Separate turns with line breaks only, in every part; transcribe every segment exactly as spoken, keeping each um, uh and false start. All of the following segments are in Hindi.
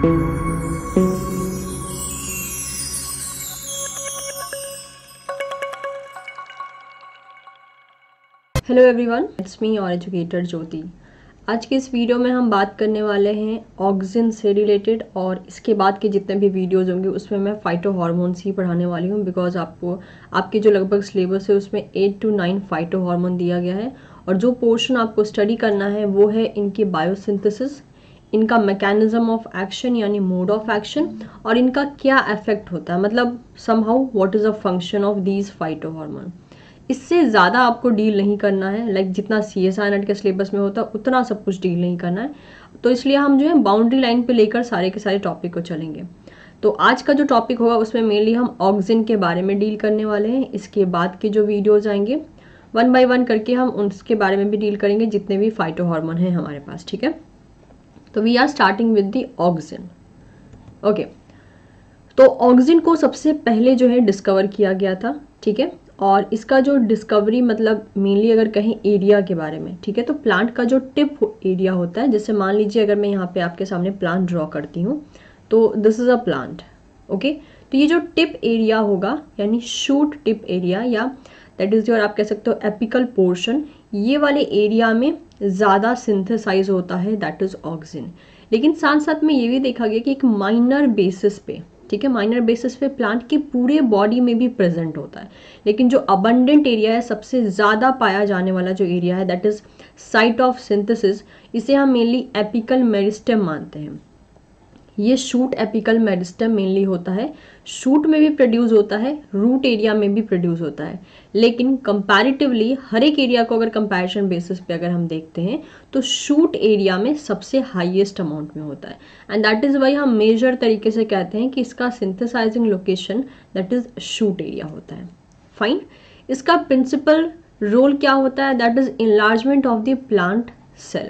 हेलो एवरीवन, इट्स मी और एजुकेटर ज्योति। आज के इस वीडियो में हम बात करने वाले हैं ऑक्सिन से रिलेटेड, और इसके बाद के जितने भी वीडियोस होंगे उसमें मैं फाइटो हार्मोन्स ही पढ़ाने वाली हूँ। बिकॉज आपको आपके जो लगभग सिलेबस है उसमें eight to nine phyto hormone दिया गया है, और जो पोर्शन आपको स्टडी करना है वो है इनकी बायोसिंथेसिस, इनका मैकेनिज्म ऑफ एक्शन यानी मोड ऑफ एक्शन, और इनका क्या इफेक्ट होता है, मतलब somehow what is a function of these phyto hormone. इससे ज़्यादा आपको डील नहीं करना है, लाइक जितना सी एस आई नेट के सिलेबस में होता है उतना सब कुछ डील नहीं करना है। तो इसलिए हम जो है बाउंड्री लाइन पे लेकर सारे के सारे टॉपिक को चलेंगे। तो आज का जो टॉपिक होगा उसमें मेनली हम ऑक्सिन के बारे में डील करने वाले हैं। इसके बाद के जो वीडियोज आएंगे वन बाय वन करके हम उसके बारे में भी डील करेंगे, जितने भी फाइटो हार्मोन हैं हमारे पास। ठीक है, तो we are starting with the auxin. Okay, तो ऑक्सिन को सबसे पहले जो है डिस्कवर किया गया था। ठीक है, और इसका जो डिस्कवरी मतलब मेनली अगर कहें एरिया के बारे में, ठीक है, तो प्लांट का जो टिप एरिया होता है, जैसे मान लीजिए अगर मैं यहाँ पे आपके सामने प्लांट ड्रॉ करती हूँ तो this is a plant. Okay, तो ये जो टिप एरिया होगा यानी शूट टिप एरिया, या दैट इज योर आप कह सकते हो एपिकल पोर्शन, ये वाले एरिया में ज़्यादा सिंथेसाइज होता है, दैट इज ऑक्सिन। लेकिन साथ साथ में ये भी देखा गया कि एक माइनर बेसिस पे, ठीक है, माइनर बेसिस पे प्लांट के पूरे बॉडी में भी प्रेजेंट होता है। लेकिन जो अबंडेंट एरिया है, सबसे ज़्यादा पाया जाने वाला जो एरिया है, that is site of synthesis, इसे हम मेनली एपिकल मेरिस्टेम मानते हैं। ये शूट एपिकल मेरिस्टेम मेनली होता है, शूट में भी प्रोड्यूस होता है, रूट एरिया में भी प्रोड्यूस होता है। लेकिन कंपैरेटिवली हर एक एरिया को अगर कंपैरिजन बेसिस पे अगर हम देखते हैं तो शूट एरिया में सबसे हाईएस्ट अमाउंट में होता है, एंड दैट इज वाई हम मेजर तरीके से कहते हैं कि इसका synthesizing location that is shoot area होता है। फाइन, इसका प्रिंसिपल रोल क्या होता है, that is enlargement of the plant cell.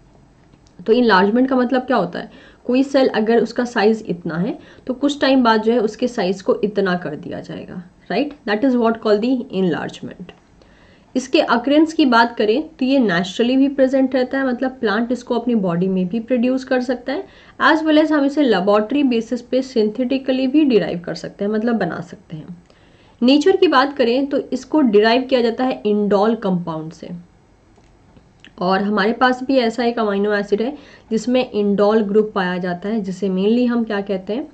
तो इनलार्जमेंट का मतलब क्या होता है, कोई सेल अगर उसका साइज इतना है तो कुछ टाइम बाद जो है उसके साइज को इतना कर दिया जाएगा, right, that is what called the enlargement. इसके अक्रेंस की बात करें तो ये नेचुरली भी प्रेजेंट रहता है, मतलब प्लांट इसको अपनी बॉडी में भी प्रोड्यूस कर सकता है, एज वेल एज हम इसे लेबोरेटरी बेसिस पे सिंथेटिकली भी डिराइव कर सकते हैं, मतलब बना सकते हैं। नेचर की बात करें तो इसको डिराइव किया जाता है इंडोल कंपाउंड से, और हमारे पास भी ऐसा एक अमीनो एसिड है जिसमें इंडोल ग्रुप पाया जाता है, जिसे मेनली हम क्या कहते हैं,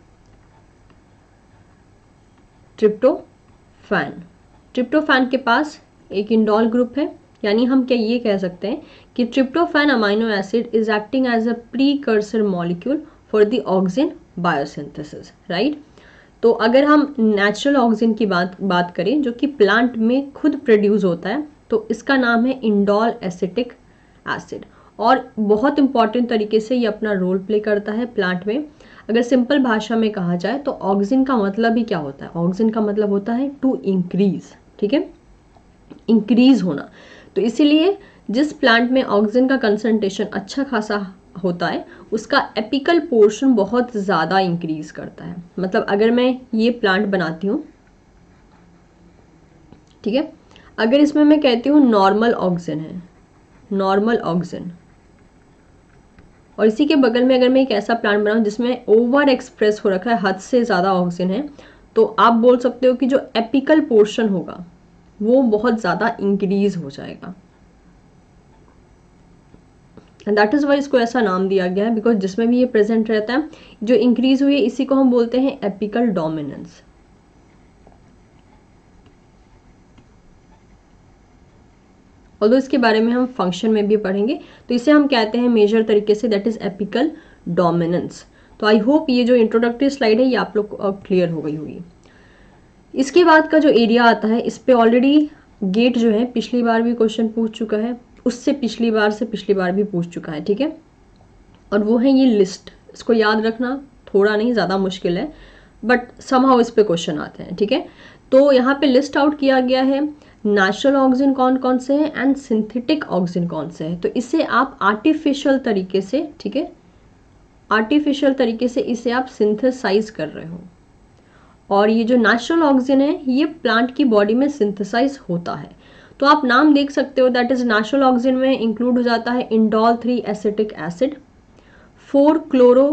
ट्रिप्टोफैन। ट्रिप्टोफैन के पास एक इंडोल ग्रुप है, यानी हम क्या ये कह सकते हैं कि tryptophan amino acid is acting as a precursor molecule for the auxin biosynthesis, right. तो अगर हम नेचुरल ऑक्सिन की बात बात करें जो कि प्लांट में खुद प्रोड्यूस होता है, तो इसका नाम है इंडोल एसिटिक एसिड, और बहुत इंपॉर्टेंट तरीके से ये अपना रोल प्ले करता है प्लांट में। अगर सिंपल भाषा में कहा जाए तो ऑक्सिन का मतलब ही क्या होता है, ऑक्सिन का मतलब होता है टू इंक्रीज, ठीक है, इंक्रीज होना। तो इसीलिए जिस प्लांट में ऑक्सिन का कंसंट्रेशन अच्छा खासा होता है उसका एपिकल पोर्शन बहुत ज़्यादा इंक्रीज करता है। मतलब अगर मैं ये प्लांट बनाती हूँ, ठीक है, अगर इसमें मैं कहती हूँ नॉर्मल ऑक्सिन है, नॉर्मल ऑक्सिन, और इसी के बगल में अगर मैं एक ऐसा प्लांट बनाऊँ जिसमें ओवर एक्सप्रेस हो रखा है, हद से ज़्यादा ऑक्सिन है, तो आप बोल सकते हो कि जो एपिकल पोर्शन होगा वो बहुत ज़्यादा इंक्रीज हो जाएगा, एंड दैट इज वाई इसको ऐसा नाम दिया गया है, बिकॉज जिसमें भी ये प्रेजेंट रहता है जो इंक्रीज हुई है इसी को हम बोलते हैं एपिकल डोमिनेंस। ऑल्दो इसके बारे में हम फंक्शन में भी पढ़ेंगे, तो इसे हम कहते हैं मेजर तरीके से दैट इज एपिकल डोमिनेंस। तो आई होप ये जो इंट्रोडक्टरी स्लाइड है ये आप लोग को क्लियर हो गई होगी। इसके बाद का जो एरिया आता है इस पे ऑलरेडी गेट जो है पिछली बार भी क्वेश्चन पूछ चुका है, उससे पिछली बार से पिछली बार भी पूछ चुका है, ठीक है, और वो है ये लिस्ट। इसको याद रखना थोड़ा नहीं ज़्यादा मुश्किल है, बट समहाउ इस पे क्वेश्चन आते हैं, ठीक है। तो यहाँ पे लिस्ट आउट किया गया है नेचुरल ऑक्सिन कौन कौन से हैं एंड सिंथेटिक ऑक्सिन कौन से हैं। तो इसे आप आर्टिफिशियल तरीके से, ठीक है, आर्टिफिशियल तरीके से इसे आप सिंथेसाइज कर रहे हो, और ये जो नेचुरल ऑक्सिन है ये प्लांट की बॉडी में सिंथेसाइज होता है। तो आप नाम देख सकते हो, दैट इज नेचुरल ऑक्सिन में इंक्लूड हो जाता है indole three acetic acid, four chloro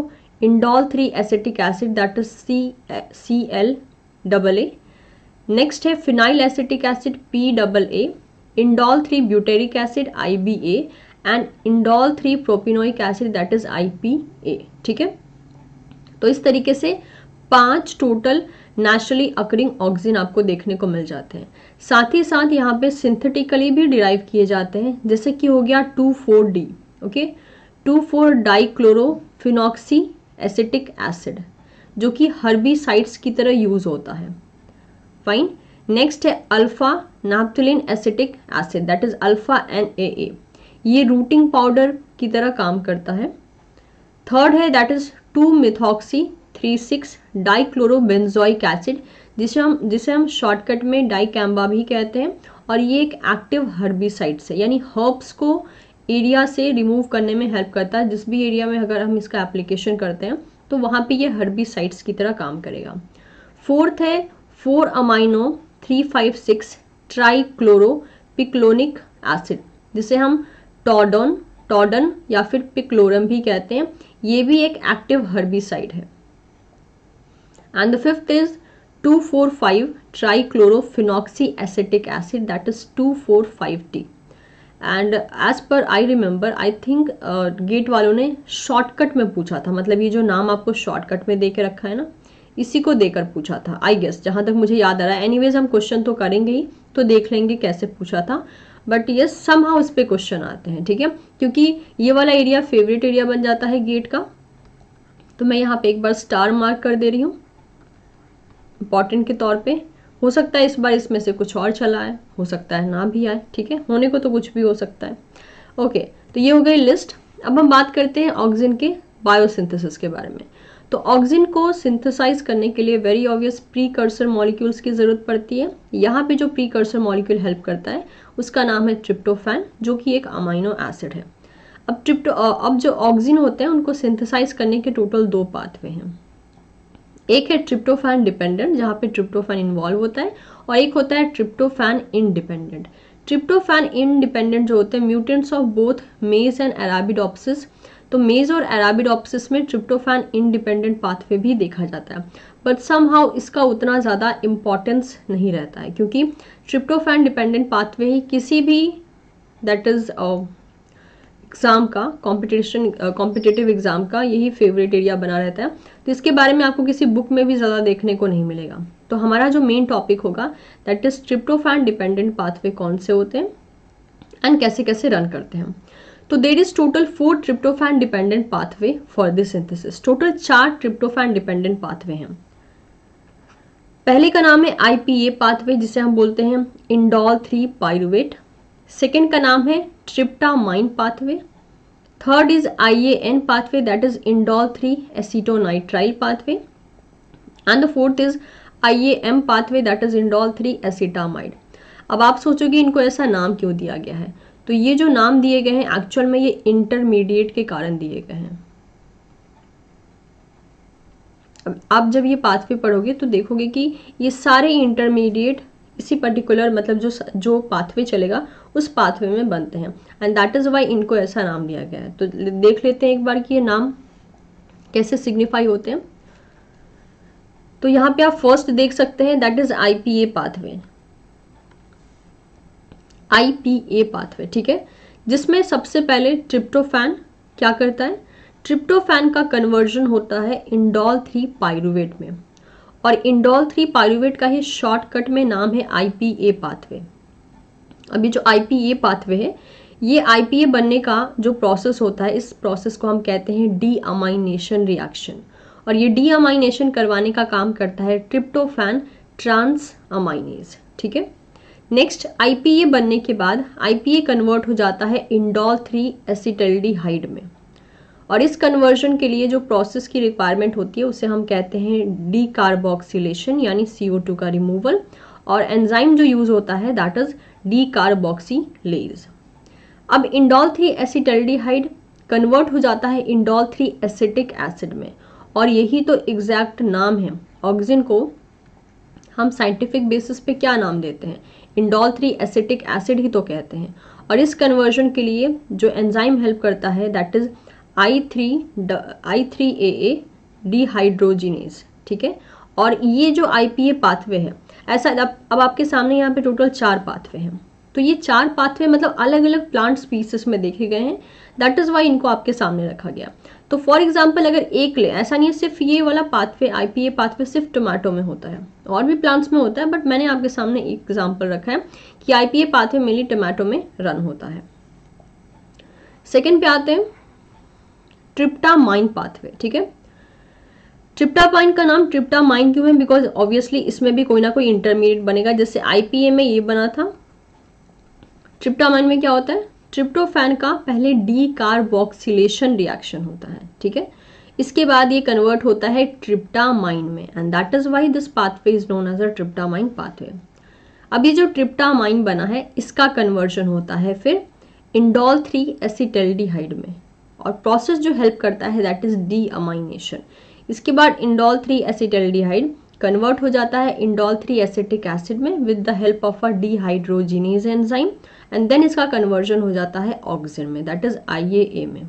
indole three acetic acid that is C C L double A. Next है phenyl acetic acid P double A, indole three butyric acid I B A and indole three propionic acid that is I P A. ठीक है, तो इस तरीके से पांच टोटल नेचुरली अकरिंग ऑक्सीजन आपको देखने को मिल जाते हैं। साथ ही साथ यहाँ पे सिंथेटिकली भी डिराइव किए जाते हैं, जैसे कि हो गया two four D, okay, two four dichlorophenoxy acetic acid जो कि हर्बिसाइड्स की तरह यूज होता है। फाइन। नेक्स्ट है alpha naphthalene acetic acid that is alpha N A A, ये रूटिंग पाउडर की तरह काम करता है। थर्ड है that is two methoxy three six dichlorobenzoic acid जिसे हम जिसे हम शॉर्टकट में डाइकैम्बा भी कहते हैं, और ये एक एक्टिव हर्बिसाइड है, यानी हर्ब्स को एरिया से रिमूव करने में हेल्प करता है। जिस भी एरिया में अगर हम इसका एप्लीकेशन करते हैं तो वहाँ पे ये हर्बिसाइड्स की तरह काम करेगा। फोर्थ है four amino three five six trichloropicolinic acid जिसे हम टॉडन टॉडन या फिर पिक्लोरम भी कहते हैं, ये भी एक एक्टिव हर्बिसाइड है। And the fifth is two four five trichlorophenoxy acetic acid that is two four five T. And as per I remember I think GATE वालों ने शॉर्टकट में पूछा था, मतलब ये जो नाम आपको शॉर्टकट में दे के रखा है ना, इसी को देकर पूछा था आई गेस, जहां तक मुझे याद आ रहा है। एनीवेज हम क्वेश्चन तो करेंगे ही, तो देख लेंगे कैसे पूछा था, बट ये समहाउ इस पे क्वेश्चन आते हैं। ठीक है, क्योंकि ये वाला एरिया फेवरेट एरिया बन जाता है गेट का, तो मैं यहाँ पे एक बार स्टार मार्क कर दे रही हूँ इंपॉर्टेंट के तौर पे। हो सकता है इस बार इसमें से कुछ और चला आए, हो सकता है ना भी आए। ठीक है, होने को तो कुछ भी हो सकता है। ओके, तो ये हो गई लिस्ट। अब हम बात करते हैं ऑक्सीजन के बायोसिंथेसिस के बारे में। तो ऑक्सीजन को सिंथेसाइज करने के लिए वेरी ऑब्वियस प्रीकर्सर मॉलिक्यूल्स की जरूरत पड़ती है। यहाँ पे जो प्रीकर्सर मॉलिक्यूल हेल्प करता है उसका नाम है ट्रिप्टोफैन, जो कि एक अमाइनो एसिड है। अब ट्रिप्टो अब जो ऑक्सीजन होते हैं उनको सिंथेसाइज करने के टोटल दो पाथवे हैं। एक है ट्रिप्टोफैन डिपेंडेंट जहाँ पे ट्रिप्टोफैन इन्वॉल्व होता है, और एक होता है ट्रिप्टोफैन इंडिपेंडेंट। ट्रिप्टोफैन इंडिपेंडेंट जो होते हैं mutants of both maize and Arabidopsis. तो मेज और अराबिडोप्सिस में ट्रिप्टोफैन इंडिपेंडेंट पाथवे भी देखा जाता है, बट समहाउ इसका उतना ज़्यादा इम्पॉर्टेंस नहीं रहता है, क्योंकि ट्रिप्टोफैन डिपेंडेंट पाथवे ही किसी भी दैट इज एग्जाम का कॉम्पिटिशन कॉम्पिटिटिव एग्जाम का यही फेवरेट एरिया बना रहता है। तो इसके बारे में आपको किसी बुक में भी ज़्यादा देखने को नहीं मिलेगा। तो हमारा जो मेन टॉपिक होगा that is tryptophan dependent pathway कौन से होते हैं एंड कैसे कैसे रन करते हैं। तो there is total four tryptophan dependent pathway for this synthesis. Total चार ट्रिप्टोफैन डिपेंडेंट पाथवे हैं। पहले का नाम है आई पी ए पाथवे जिसे हम बोलते हैं इंडोल थ्री पाइरुवेट। सेकेंड का नाम है tryptamine pathway. Third is I A N pathway that is indole three acetonitrile pathway. And the fourth is I A M pathway that is indole three acetamide. अब आप सोचोगे इनको ऐसा नाम क्यों दिया गया है, तो ये जो नाम दिए गए हैं एक्चुअल में ये इंटरमीडिएट के कारण दिए गए हैं। अब आप जब ये पाथवे पढ़ोगे तो देखोगे कि ये सारे इंटरमीडिएट इसी पर्टिकुलर मतलब जो जो पाथवे चलेगा उस पाथवे में बनते हैं, एंड दैट इज वाई इनको ऐसा नाम दिया गया है। तो देख लेते हैं एक बार कि ये नाम कैसे सिग्निफाई होते हैं। तो यहाँ पे आप फर्स्ट देख सकते हैं that is I P A pathway, I P A pathway, ठीक है, जिसमें सबसे पहले ट्रिप्टोफैन क्या करता है, ट्रिप्टोफैन का कन्वर्जन होता है इंडोल थ्री पाइरुवेट में, और इंडोल थ्री पाइरुवेट का ही शॉर्टकट में नाम है आई पी ए पाथवे। अभी जो आई पी ए पाथवे है, ये आई पी ए बनने का जो प्रोसेस होता है, इस प्रोसेस को हम कहते हैं डी अमाइनेशन रिएक्शन, और ये डी अमाइनेशन करवाने का काम करता है ट्रिप्टोफैन ट्रांस अमाइनेज। ठीक है, नेक्स्ट आई पी ए बनने के बाद आई पी ए कन्वर्ट हो जाता है इंडोल थ्री एसिटल्डिहाइड में, और इस कन्वर्जन के लिए जो प्रोसेस की रिक्वायरमेंट होती है उसे हम कहते हैं डी कार्बोक्सिलेशन यानी सी ओ टू का रिमूवल, और एंजाइम जो यूज होता है दैट इज डी कार्बोक्सिलेज। अब इंडोल थ्री एसिटल्डिहाइड कन्वर्ट हो जाता है इंडोल थ्री एसिटिक एसिड में, और यही तो एग्जैक्ट नाम है। ऑक्सीजन को हम साइंटिफिक बेसिस पे क्या नाम देते हैं, इंडोल थ्री एसिटिक एसिड ही तो कहते हैं, और इस कन्वर्जन के लिए जो एंजाइम हेल्प करता है that is I three I three A A dehydrogenase, ठीक है। और ये जो आईपीए पाथवे है, ऐसा अब अब आपके सामने यहाँ पे टोटल चार पाथवे हैं, तो ये चार पाथवे मतलब अलग अलग प्लांट स्पीसीज में देखे गए हैं, दैट इज वाई इनको आपके सामने रखा गया। तो फॉर एग्जाम्पल अगर एक ले, ऐसा नहीं है सिर्फ ये वाला पाथवे आईपीए पाथवे सिर्फ टोमेटो में होता है, और भी प्लांट्स में होता है, बट मैंने आपके सामने एक एग्जाम्पल रखा है कि आईपीए पाथवे मेनली टोमेटो में रन होता है। सेकेंड पे आते हैं ट्रिप्टामाइन पाथवे, ठीक है। ट्रिप्टामाइन का नाम ट्रिप्टामाइन क्यों है, बिकॉज ऑब्वियसली इसमें भी कोई ना कोई इंटरमीडिएट बनेगा, जैसे आईपीए में ये बना था। ट्रिप्टामाइन में क्या होता है, ट्रिप्टोफैन का पहले डी कार्बोक्सिलेशन रिएक्शन होता है, ठीक है। इसके बाद ये कन्वर्ट होता है ट्रिप्टामाइन में, and that is why this pathway is known as a tryptamine pathway. अब ये जो ट्रिप्टामाइन बना है इसका कन्वर्जन होता है फिर इंडोल थ्री एसिटल्डिहाइड में, और प्रोसेस जो हेल्प करता है दैट इज डी अमाइनेशन। इसके बाद इंडोल थ्री एसिटल्डिहाइड कन्वर्ट हो जाता है इंडोल थ्री एसिटिक एसिड में with the help of a dehydrogenase enzyme, and then इसका कन्वर्जन हो जाता है ऑक्सिन में, दैट इज आईएए में।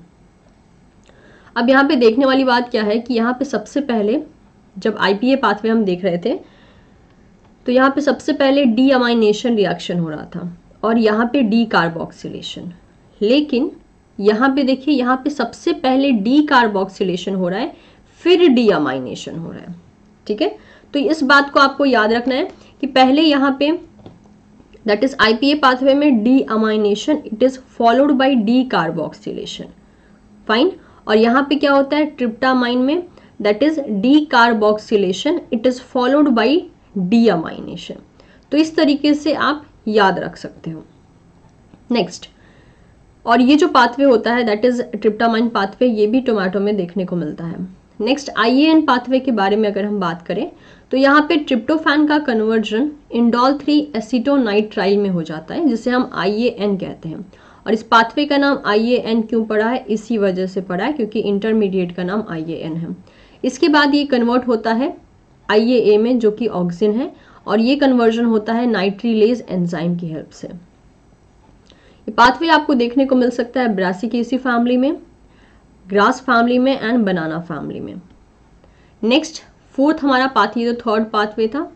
अब यहाँ पे देखने वाली बात क्या है कि यहाँ पे सबसे पहले जब आईपीए पाथवे हम देख रहे थे तो यहाँ पे सबसे पहले डी अमाइनेशन रिएक्शन हो रहा था और यहाँ पे डी कार्बोक्सिलेशन, लेकिन यहाँ पे देखिए यहाँ पे सबसे पहले डी कार्बोक्सिलेशन हो रहा है फिर डी अमाइनेशन हो रहा है, ठीक है। तो इस बात को आपको याद रखना है कि पहले यहाँ पे दैट इज आईपीए पाथवे में deamination it is followed by decarboxylation, fine. और यहाँ पे क्या होता है ट्रिप्टामाइन में that is decarboxylation it is followed by deamination. तो इस तरीके से आप याद रख सकते हो। नेक्स्ट, और ये जो पाथवे होता है दैट इज ट्रिप्टामाइन पाथवे, ये भी टोमेटो में देखने को मिलता है। नेक्स्ट आईएएन पाथवे के बारे में अगर हम बात करें तो यहाँ पे ट्रिप्टोफैन का कन्वर्जन इंडोल थ्री एसीटोनाइट्राइल में हो जाता है, जिसे हम आईएएन कहते हैं। और इस पाथवे का नाम आईएएन क्यों पड़ा है, इसी वजह से पड़ा है क्योंकि इंटरमीडिएट का नाम आईएएन है। इसके बाद ये कन्वर्ट होता है आईएए में जो कि ऑक्सिन है, और ये कन्वर्जन होता है नाइट्रिलेज एंजाइम की हेल्प से। ये पाथवे आपको देखने को मिल सकता है ब्रासिकेसी फैमिली में, ग्रास फैमिली में एंड बनाना फैमिली में। नेक्स्ट फोर्थ हमारा पाथवे, जो थर्ड पाथवे था,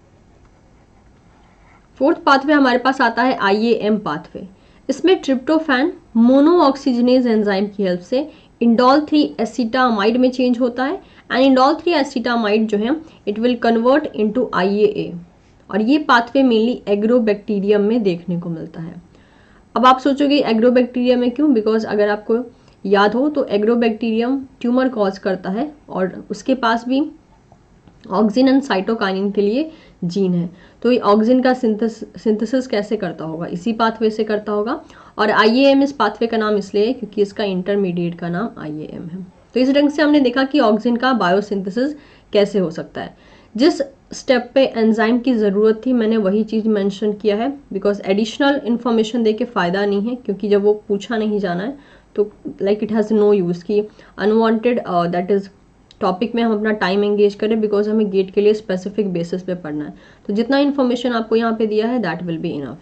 फोर्थ पाथवे हमारे पास आता है आईएएम पाथवे। इसमें ट्रिप्टोफैन मोनोऑक्सीजनेज एंजाइम की हेल्प से इंडोल थ्री एसिटामाइड में चेंज होता है, एंड इंडोल थ्री एसिटामाइड जो है it will convert into IAA, और ये पाथवे मेनली एग्रोबैक्टीरियम में देखने को मिलता है। अब आप सोचोगे एग्रोबैक्टीरियम में क्यों, बिकॉज अगर आपको याद हो तो एग्रोबैक्टीरियम ट्यूमर कॉज करता है और उसके पास भी ऑक्सिन एंड साइटोकाइनिन के लिए जीन है। तो ये ऑक्सिन का सिंथेसिस कैसे करता होगा, इसी पाथवे से करता होगा। और आईएएम इस पाथवे का नाम इसलिए है क्योंकि इसका इंटरमीडिएट का नाम आईएएम है। तो इस ढंग से हमने देखा कि ऑक्सिन का बायोसिंथेसिस कैसे हो सकता है। जिस स्टेप पे एंजाइम की ज़रूरत थी मैंने वही चीज़ मेंशन किया है, बिकॉज एडिशनल इन्फॉर्मेशन दे के फ़ायदा नहीं है, क्योंकि जब वो पूछा नहीं जाना है तो like it has no use की अनवांटेड दैट इज़ टॉपिक में हम अपना टाइम एंगेज करें, बिकॉज हमें गेट के लिए स्पेसिफिक बेसिस पे पढ़ना है। तो जितना इन्फॉर्मेशन आपको यहाँ पे दिया है that will be enough.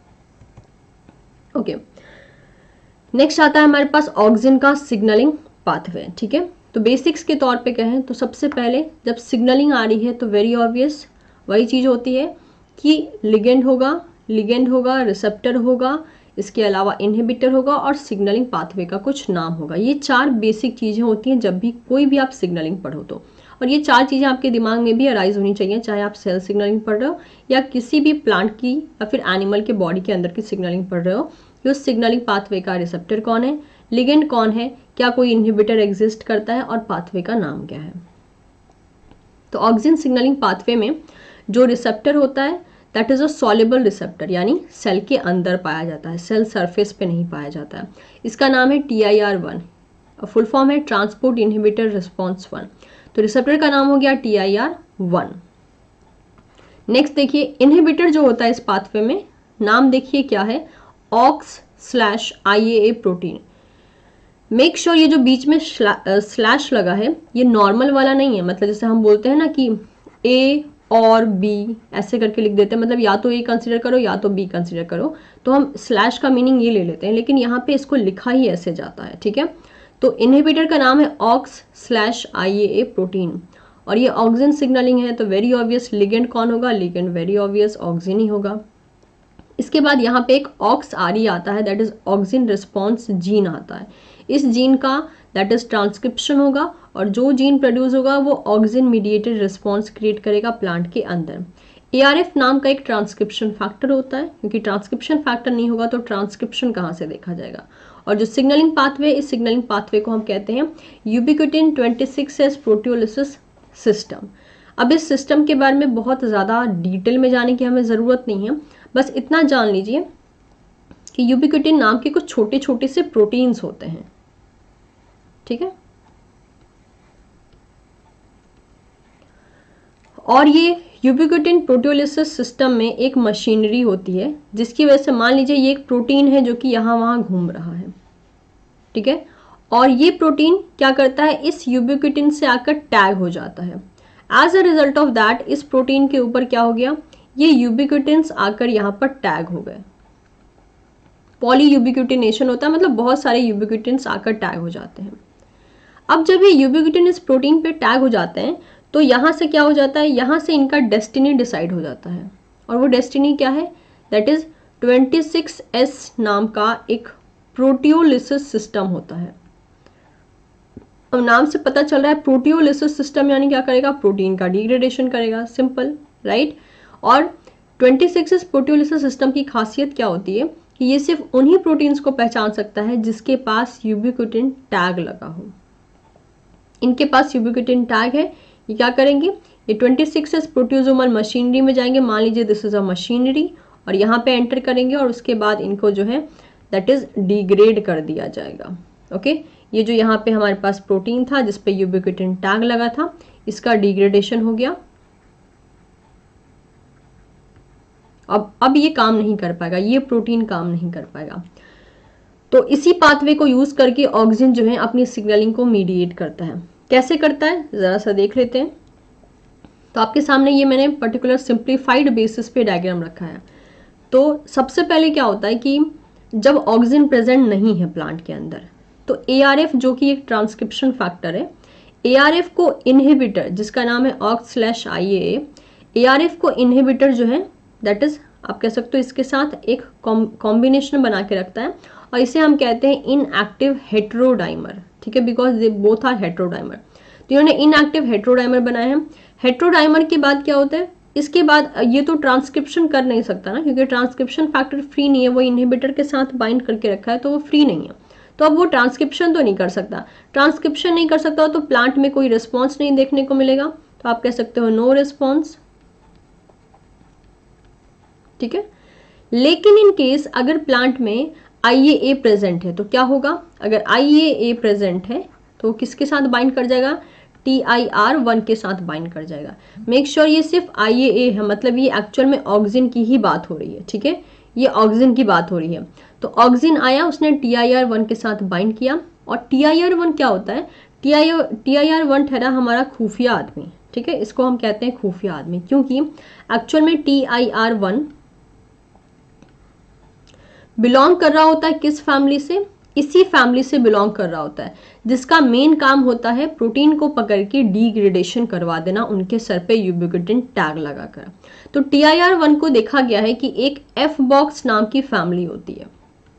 Okay, next आता है हमारे पास ऑक्सिन का सिग्नलिंग पाथवे, ठीक है। तो बेसिक्स के तौर पे कहें तो सबसे पहले जब सिग्नलिंग आ रही है तो वेरी ऑब्वियस वही चीज़ होती है कि लिगेंड होगा, लिगेंड होगा, रिसेप्टर होगा, इसके अलावा इनहिबिटर होगा और सिग्नलिंग पाथवे का कुछ नाम होगा। ये चार बेसिक चीज़ें होती हैं जब भी कोई भी आप सिग्नलिंग पढ़ो तो, और ये चार चीज़ें आपके दिमाग में भी अराइज होनी चाहिए, चाहे आप सेल सिग्नलिंग पढ़ रहे हो या किसी भी प्लांट की या फिर एनिमल के बॉडी के अंदर की सिग्नलिंग पढ़ रहे हो कि उस सिग्नलिंग पाथवे का रिसेप्टर कौन है, लिगेंड कौन है, क्या कोई इनहिबिटर एग्जिस्ट करता है और पाथवे का नाम क्या है। तो ऑक्सिन सिग्नलिंग पाथवे में जो रिसेप्टर होता है that is a soluble receptor, यानी सेल के अंदर पाया जाता है, सेल सरफेस पे नहीं पाया जाता है। इसका नाम है T I R one, full form है ट्रांसपोर्ट इनहिबिटर रिस्पॉन्स वन। तो रिसेप्टर का नाम हो गया T I R one. Next देखिए इनहिबिटर जो होता है इस पाथवे में, नाम देखिए क्या है, aux slash I A A protein. Make sure ये जो बीच में स्लैश लगा है ये नॉर्मल वाला नहीं है, मतलब जैसे हम बोलते हैं ना कि ए और बी ऐसे करके लिख देते हैं, मतलब या तो ए कंसीडर करो या तो बी कंसीडर करो, तो हम स्लैश का मीनिंग ये ले लेते हैं, लेकिन यहाँ पे इसको लिखा ही ऐसे जाता है, ठीक है। तो इनहिबिटर का नाम है aux slash I A A protein, और ये ऑक्सिन सिग्नलिंग है, तो वेरी ऑब्वियस लिगेंड कौन होगा, लिगेंड वेरी ऑब्वियस ऑक्सिन ही होगा। इसके बाद यहाँ पे एक ऑक्स आर ई आता है, that is auxin response gene आता है। इस जीन का दैट इज ट्रांसक्रिप्शन होगा, और जो जीन प्रोड्यूस होगा वो ऑक्सिन मीडिएटेड रिस्पॉन्स क्रिएट करेगा प्लांट के अंदर। ए आर एफ नाम का एक ट्रांसक्रिप्शन फैक्टर होता है, क्योंकि ट्रांसक्रिप्शन फैक्टर नहीं होगा तो ट्रांसक्रिप्शन कहाँ से देखा जाएगा। और जो सिग्नलिंग पाथवे, इस सिग्नलिंग पाथवे को हम कहते हैं ubiquitin twenty six S proteolysis system. अब इस सिस्टम के बारे में बहुत ज़्यादा डिटेल में जाने की हमें ज़रूरत नहीं है, बस इतना जान लीजिए कि यूबिक्विटिन नाम के कुछ छोटे छोटे से प्रोटीन्स होते हैं, ठीक है। और ये यूबिक्विटिन प्रोटियोलिसिस सिस्टम में एक मशीनरी होती है, जिसकी वजह से मान लीजिए ये एक प्रोटीन है जो कि यहाँ वहाँ घूम रहा है, ठीक है। और ये प्रोटीन क्या करता है, इस यूबिक्विटिन से आकर टैग हो जाता है। As a result of that इस प्रोटीन के ऊपर क्या हो गया, ये यूबिक्विटिन्स आकर यहाँ पर टैग हो गए। पॉली यूबिक्विटिनेशन होता है, मतलब बहुत सारे यूबिक्विटिन्स आकर टैग हो जाते हैं। अब जब ये यूबिक्विटिन इस प्रोटीन पे टैग हो जाते हैं तो यहाँ से क्या हो जाता है, यहाँ से इनका डेस्टिनी डिसाइड हो जाता है। और वो डेस्टिनी क्या है, that is twenty six S नाम का एक प्रोटियोलिसिस सिस्टम होता है। अब नाम से पता चल रहा है प्रोटियोलिसिस सिस्टम यानी क्या करेगा, प्रोटीन का डिग्रेडेशन करेगा, सिंपल राइट। और twenty six S proteolysis system की खासियत क्या होती है कि ये सिर्फ उन्हीं प्रोटीन्स को पहचान सकता है जिसके पास यूबिक्विटिन टैग लगा हो। इनके पास यूबिक्विटिन टैग है, ये क्या करेंगे, ये twenty six S proteasomal machinery में जाएंगे, मान लीजिए दिस इज अ मशीनरी, और यहाँ पे एंटर करेंगे और उसके बाद इनको जो है दैट इज डिग्रेड कर दिया जाएगा। Okay okay? ये जो यहाँ पे हमारे पास प्रोटीन था जिसपे यूबिक्विटिन टैग लगा था, इसका डिग्रेडेशन हो गया। अब अब ये काम नहीं कर पाएगा, ये प्रोटीन काम नहीं कर पाएगा। तो इसी पाथवे को यूज करके ऑक्सिन जो है अपनी सिग्नलिंग को मीडिएट करता है। कैसे करता है जरा सा देख लेते हैं। तो आपके सामने ये मैंने पर्टिकुलर सिंप्लीफाइड बेसिस पे डायग्राम रखा है। तो सबसे पहले क्या होता है कि जब ऑक्सिन प्रेजेंट नहीं है प्लांट के अंदर, तो ए आर एफ जो कि एक ट्रांसक्रिप्शन फैक्टर है, ए आर एफ को इनहिबिटर जिसका नाम है aux slash I A A, A R F को इनहिबिटर जो है दैट इज आप कह सकते हो इसके साथ एक कॉम्बिनेशन बना के रखता है, और इसे हम कहते हैं इनएक्टिव हेटेरोडाइमर, ठीक है, because they both are heterodimer. तो इन्होंने इनएक्टिव हेटेरोडाइमर बनाए हैं। हेटेरोडाइमर के बाद क्या होता है, इसके बाद ये तो ट्रांसक्रिप्शन कर नहीं सकता ना, क्योंकि ट्रांसक्रिप्शन फैक्टर फ्री नहीं है, वो इनहिबिटर के साथ बाइंड करके रखा है तो वो फ्री नहीं है। तो अब वो ट्रांसक्रिप्शन तो नहीं कर सकता, ट्रांसक्रिप्शन नहीं कर सकता तो प्लांट में कोई रिस्पॉन्स नहीं देखने को मिलेगा, तो आप कह सकते हो नो रिस्पॉन्स, ठीक है। लेकिन इन केस अगर प्लांट में आई ए ए प्रेजेंट है तो क्या होगा, अगर आई ए ए प्रेजेंट है तो किसके साथ बाइंड कर जाएगा, टी आई आर वन के साथ बाइंड कर जाएगा। मेक श्योर ये सिर्फ आई ए ए है, मतलब ये एक्चुअल में ऑक्सिन की ही बात हो रही है, ठीक है, ये ऑक्सिन की बात हो रही है। तो ऑक्सिन आया, उसने टी आई आर वन के साथ बाइंड किया, और टी आई आर वन क्या होता है, T I T I R one ठहरा हमारा खुफिया आदमी, ठीक है, इसको हम कहते हैं खुफिया आदमी, क्योंकि एक्चुअल में T I R one belong कर रहा होता है किस फैमिली से, इसी फैमिली से बिलोंग कर रहा होता है, जिसका मेन काम होता है प्रोटीन को पकड़ के डिग्रेडेशन करवा देना उनके सर पे यूबिक्विटिन टैग लगाकर। तो टी आई आर वन को देखा गया है कि एक एफ बॉक्स नाम की फैमिली होती है,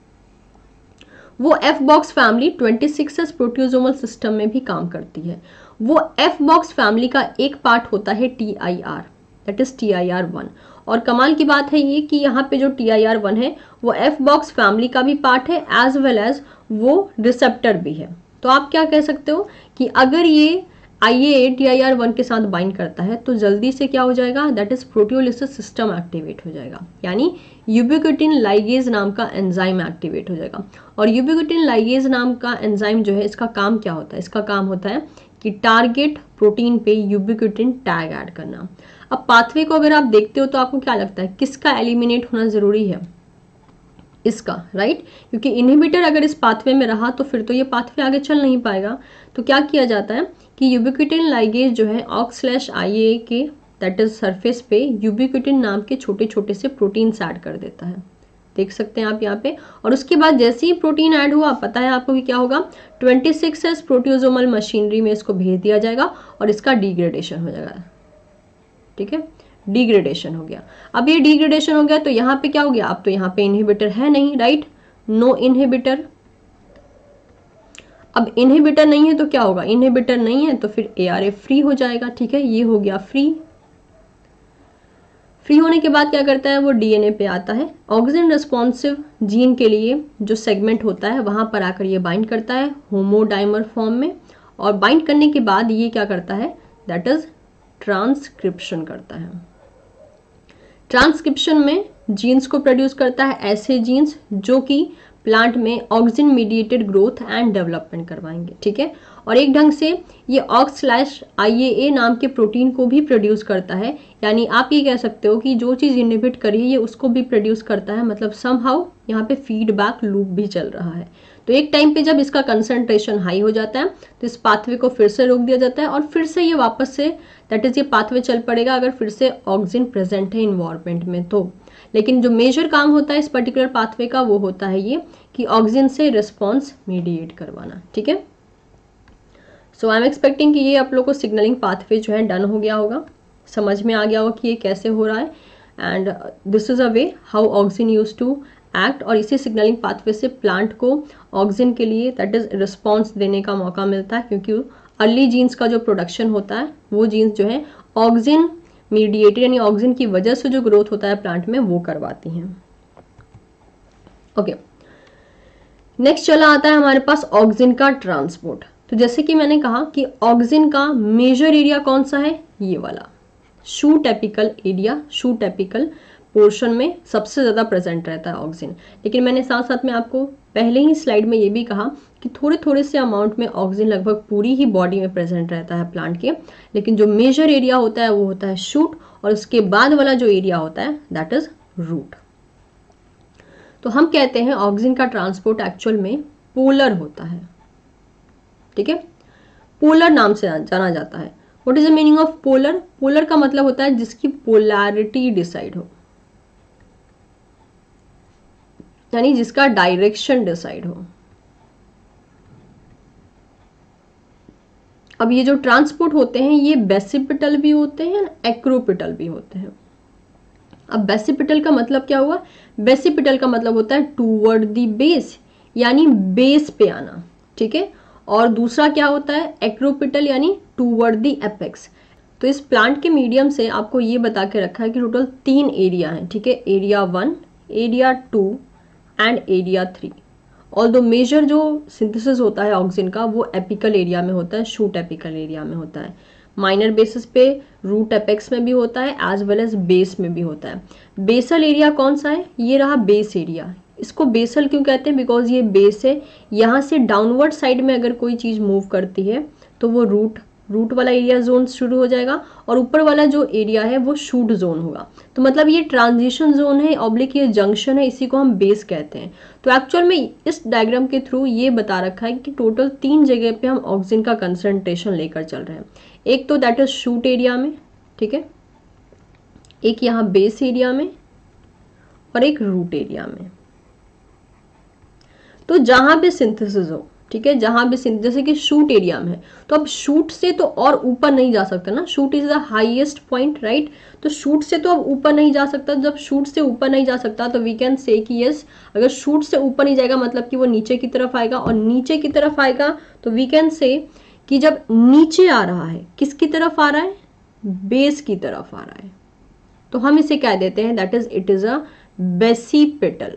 वो F box family twenty six S proteasomal system में भी काम करती है। वो एफ बॉक्स फैमिली का एक पार्ट होता है T I R, that is T I R one. और कमाल की बात है ये कि यहाँ पे जो टी आई आर वन है वो एफ बॉक्स फैमिली का भी पार्ट है, एज वेल एज वो रिसेप्टर भी है। तो आप क्या कह सकते हो कि अगर ये I A A T I R one के साथ बाइंड करता है तो जल्दी से क्या हो जाएगा, that is proteolysis system activate हो जाएगा, यानी यूबिक्विटिन लाइगेज नाम का एंजाइम एक्टिवेट हो जाएगा। और यूबिक्विटिन लाइगेज नाम का एंजाइम जो है, इसका काम क्या होता है, इसका काम होता है कि टारगेट प्रोटीन पे यूबिक्विटिन टैग ऐड करना। अब पाथवे को अगर आप देखते हो तो आपको क्या लगता है किसका एलिमिनेट होना जरूरी है, इसका, राइट, क्योंकि इनहिबिटर अगर इस पाथवे में रहा तो फिर तो ये पाथवे आगे चल नहीं पाएगा। तो क्या किया जाता है कि यूबिक्विटिन लाइगेज जो है ऑक्स स्लैश आई ए के दैट इज सरफेस पे यूबिक्विटिन नाम के छोटे छोटे से प्रोटीन्स ऐड कर देता है, देख सकते हैं आप यहाँ पे। और उसके बाद जैसे ही प्रोटीन ऐड हुआ, पता है आपको कि क्या होगा, छब्बीस एस प्रोटियोसोमल मशीनरी में इसको भेज दिया जाएगा और इसका डिग्रेडेशन हो जाएगा। ठीक है, डिग्रेडेशन हो गया। अब ये डिग्रेडेशन हो गया तो यहाँ पे क्या हो गया, अब तो यहाँ पे इनहिबिटर है नहीं, राइट, नो इनहिबिटर। अब इनहिबिटर नहीं है तो क्या होगा, इनहिबिटर नहीं है तो फिर ए आर ए फ्री हो जाएगा। ठीक है, ये हो गया फ्री। फ्री होने के बाद क्या करता है, वो डीएनए पे आता है। ऑक्सिन रिस्पॉन्सिव जीन के लिए जो सेगमेंट होता है वहां पर आकर ये बाइंड करता है होमोडाइमर फॉर्म में, और बाइंड करने के बाद ये क्या करता है, दैट इज ट्रांसक्रिप्शन करता है। ट्रांसक्रिप्शन में जीन्स को प्रोड्यूस करता है, ऐसे जीन्स जो कि प्लांट में auxin mediated growth and development करवाएंगे। ठीक है, और एक ढंग से ये ऑक्स स्लैश आई ए ए नाम के प्रोटीन को भी प्रोड्यूस करता है। यानी आप ये कह सकते हो कि जो चीज़ इनहिबिट करी है ये उसको भी प्रोड्यूस करता है, मतलब समहाउ यहाँ पे फीडबैक लूप भी चल रहा है। तो एक टाइम पे जब इसका कंसंट्रेशन हाई हो जाता है तो इस पाथवे को फिर से रोक दिया जाता है और फिर से ये वापस से दैट इज ये पाथवे चल पड़ेगा अगर फिर से ऑक्सिन प्रेजेंट है इन्वायरमेंट में तो। लेकिन जो मेजर काम होता है इस पर्टिकुलर पाथवे का वो होता है ये कि ऑक्सिन से रिस्पॉन्स मीडिएट करवाना। ठीक है, सो आई एम एक्सपेक्टिंग कि ये आप लोग को सिग्नलिंग पाथवे जो है डन हो गया होगा, समझ में आ गया होगा कि ये कैसे हो रहा है, and this is a way how auxin use to act. और इसी सिग्नलिंग पाथवे से प्लांट को ऑक्सिन के लिए दैट इज रिस्पॉन्स देने का मौका मिलता है, क्योंकि अर्ली जीन्स का जो प्रोडक्शन होता है वो जीन्स जो है ऑक्सिन मीडिएटेड यानी ऑक्सिन की वजह से जो ग्रोथ होता है प्लांट में वो करवाती हैं। ओके, नेक्स्ट चला आता है हमारे पास ऑक्सिन का ट्रांसपोर्ट। तो जैसे कि मैंने कहा कि ऑक्सिन का मेजर एरिया कौन सा है, ये वाला shoot apical area, shoot apical portion में सबसे ज्यादा प्रेजेंट रहता है ऑक्सिन। लेकिन मैंने साथ साथ में आपको पहले ही स्लाइड में ये भी कहा कि थोड़े थोड़े से अमाउंट में ऑक्सिन लगभग पूरी ही बॉडी में प्रेजेंट रहता है प्लांट के, लेकिन जो मेजर एरिया होता है वो होता है शूट, और उसके बाद वाला जो एरिया होता है दैट इज रूट। तो हम कहते हैं ऑक्सिन का ट्रांसपोर्ट एक्चुअल में पोलर होता है। ठीक है, पोलर नाम से जाना जाता है। What is the meaning of polar? Polar का मतलब होता है जिसकी पोलैरिटी डिसाइड हो, यानी जिसका डायरेक्शन डिसाइड हो। अब ये जो ट्रांसपोर्ट होते हैं ये बेसिपिटल भी होते हैं, एक्रोपिटल भी होते हैं। अब बेसिपिटल का मतलब क्या हुआ? बेसिपिटल का मतलब होता है टूवर्ड द बेस, यानी बेस पे आना। ठीक है, और दूसरा क्या होता है? एक्रोपिटल, यानी टूवर्ड द एपेक्स। तो इस प्लांट के मीडियम से आपको ये बता के रखा है कि टोटल तीन एरिया हैं। ठीक है, area one, area two and area three. Although major जो सिंथेसिस होता है ऑक्सिन का वो एपिकल एरिया में होता है, शूट एपिकल एरिया में होता है। माइनर बेसिस पे रूट एपेक्स में भी होता है एज वेल एज बेस में भी होता है। बेसल एरिया कौन सा है? ये रहा बेस एरिया। इसको बेसल क्यों कहते हैं? बिकॉज ये बेस है, यहाँ से डाउनवर्ड साइड में अगर कोई चीज मूव करती है तो वो रूट रूट वाला एरिया जोन शुरू हो जाएगा, और ऊपर वाला जो एरिया है वो शूट जोन होगा। तो मतलब ये ट्रांजिशन जोन है, ऑब्लिक ये जंक्शन है, इसी को हम बेस कहते हैं। तो एक्चुअल में इस डायग्राम के थ्रू ये बता रखा है कि टोटल तीन जगह पे हम ऑक्सिन का कंसंट्रेशन लेकर चल रहे हैं। एक तो दैट इज शूट एरिया में, ठीक है, एक यहाँ बेस एरिया में, और एक रूट एरिया में। तो जहां पे सिंथेसिस हो, ठीक है, जहां भी जैसे कि शूट एरिया में है, तो अब शूट से तो और ऊपर नहीं जा सकता ना, shoot is the highest point, right. तो शूट से तो अब ऊपर नहीं जा सकता। जब शूट से ऊपर नहीं जा सकता तो वी कैन से कि यस, अगर शूट से ऊपर नहीं जाएगा मतलब कि वो नीचे की तरफ आएगा, और नीचे की तरफ आएगा तो वी कैन से कि जब नीचे आ रहा है, किसकी तरफ आ रहा है? बेस की तरफ आ रहा है। तो हम इसे कह देते हैं that is it is a basipetal,